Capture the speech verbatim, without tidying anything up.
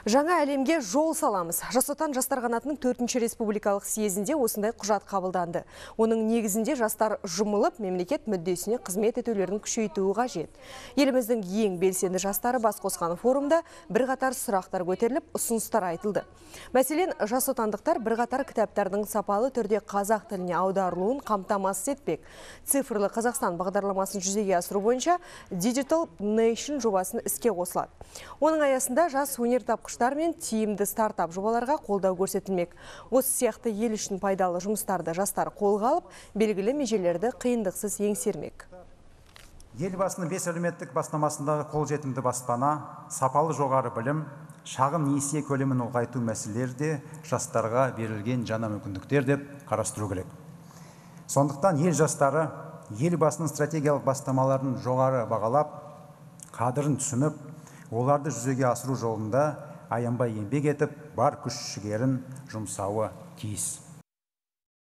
Жаңа әлемге жол саламыз. Жас отан жастар қанатының төртінші республикалық съезінде осындай құжат қабылданды. Оның негізінде жастар жұмылып, мемлекет мүддесіне қызмет етулерін күшейтуі қажет. Еліміздің ең белсенді жастары бас қосқан форумда бірқатар сұрақтар көтеріліп, ұсыныстар айтылды. Мәселен, жас отандықтар бірқатар кітаптардың сапалы түрде қазақ тіліне аударылуын қамтамасыз етпек. Цифрлы Қазақстан бағдарламасын жүзеге асыру бойынша Digital Nation жобасын іске қосылады. Оның аясында жас өнертапқыштар мен тиімді стартап жобаларға қолдау көрсетілмек. Осы сияқты ел үшін пайдалы жұмыстарды жастар қолға алып, белгілі межелерді қиындықсыз еңсермек. Елбасының бес әлеуметтік бастамасындағы қолжетімді баспана, сапалы жоғары білім, шағын несие көлемін ұлғайту мәселелері де жастарға берілген жаңа мүмкіндіктер деп қарастыру керек. Сондықтан ел жастары елбасының стратегиялық бастамаларын жоғары бағалап, қадірін түсініп, оларды жүзеге асыру жолында аянбай еңбек етіп, бар күш-жігерін жұмсауы тиіс.